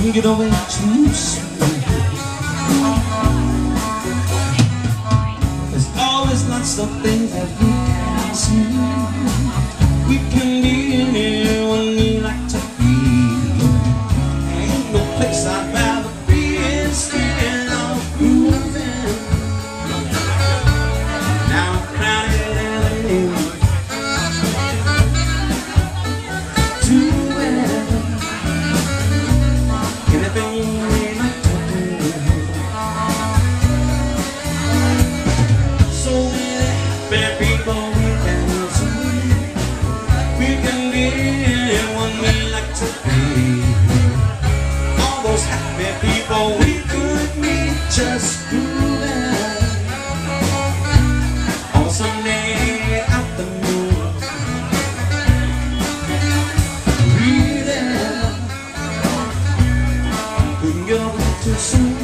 couldn't get away too soon. There's always lots of things that we can see. We can be anyone we like to be. Ain't no place I'd rather be instead of moving. Now I'm crowded LA to wherever, anything we like to do. So many happy people we can see. We can be anyone we like to be. All those happy people we could meet just moving on a Sunday afternoon. Breathing, couldn't get away too soon.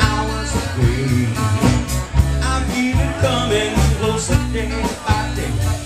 I'm even coming closer day by day.